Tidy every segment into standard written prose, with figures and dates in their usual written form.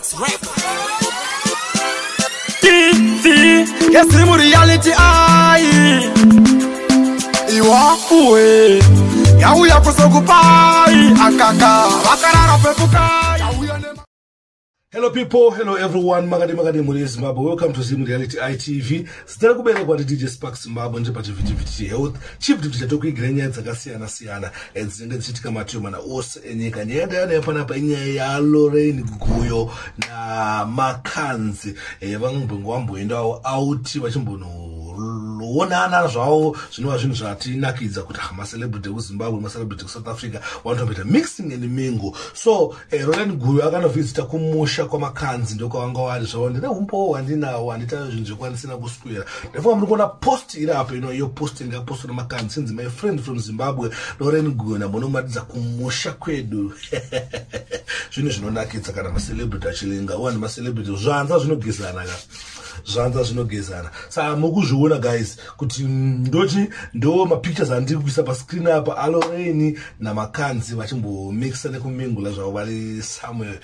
Yes, reality I. Iwa uwe ya uya kusokupai akaka wakarara pepukai. Hello people, hello everyone. Makhadzi muri Zimbabwe. Welcome to Zim Reality ITV. Sitara kubereka DJ Spark Zimbabwe ndi pachiviti health. Chief tichatoku igrenya dzakasiyana siyana edzinenge dzichitika matumana ose enyika. Nyaya yapana pa inyaya ya LORRAINE GUYO na MAKHANZI. Vangombo wamboenda out vachimbono onana zvavo zvinova zvinhu zvatinakidza kuti macelebrity kuZimbabwe macelebrity kuSouth Africa vanoita mixing and mingle. So LORRAINE GUYO akanovhizita kumusha kwaMAKHANZI ndokavanga vari zvavo ndine umpo wandinawo handita zvinhu zvekwanisina kuswera. Therefore muri kuona post iri apa iyo post ingapostwa naMAKHANZI since my friend from Zimbabwe LORRAINE GUYO namunomatidza kumusha kwedu. Zvinhu zvinonakidza kana macelebrity achilinga wani macelebrity zvanza zvinogezana ka zvanza zvinogezana. Saka mukuzviona guys kuti ndo mapictures andiri kuisa pa screen apa LORRAINE naMAKHANZI vachimbomixa nekumingula zvavo vari somewhere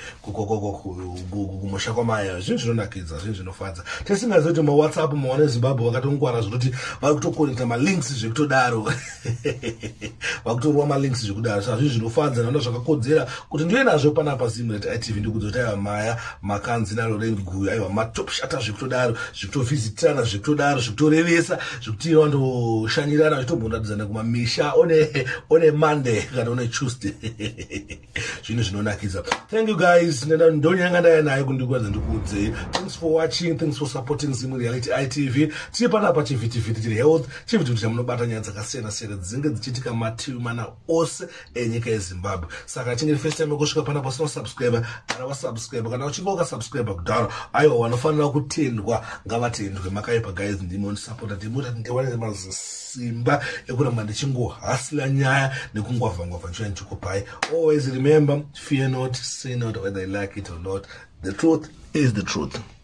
kumusha kwamaya. Zvinhu zvinonakidza, zvinhu zvinofadza. Tisingazoti maWhatsApp mawana eZimbabwe vakatongwara zvekuti vari kutokonekta malinks zvekutodaro vakutorwa malinks zvekudaro. Saka zvinhu zvinofadza naona zvakakodzera kuti ndiwe nazvo panapa Zim Reality ITV ndikudzoti aiwa maya MAKHANZI naLORRAINE GUYO aiwa matop shata zvekutodaro zvekutovhizitirana zvekutodaro zvekutorevesa zvekuti vandoshanyirana zvitombondadzana kumamisha one Monday kana one Tuesday. Zvinhu zvinonakidza. Thank you guys. Ndonyanga ndaya nayo kundikwadza ndikudze. Thanks for watching, thanks for supporting Zim Reality ITV. Tiri panapa chivhitivhiti tiri health, chivhitivhiti chamunobata nyaya dzakasiyana siyana dzinenge dzichitika matumana ose enyika yeZimbabwe. Saka chingiri first time kusvika panapa usina subscribe kana wasubscribe kana uchinge ukasubscribe kudaro aiwa wanofanira kutendwa ngavatendwe. Makaipa guys ndimi ondisupporta ndimota ndiwane masimba ekuramba ndichingohasila nyaya nekungwavhangwavha nchuya nchikupai. Always remember, fear not, say not, whether you like it or not. The truth is the truth.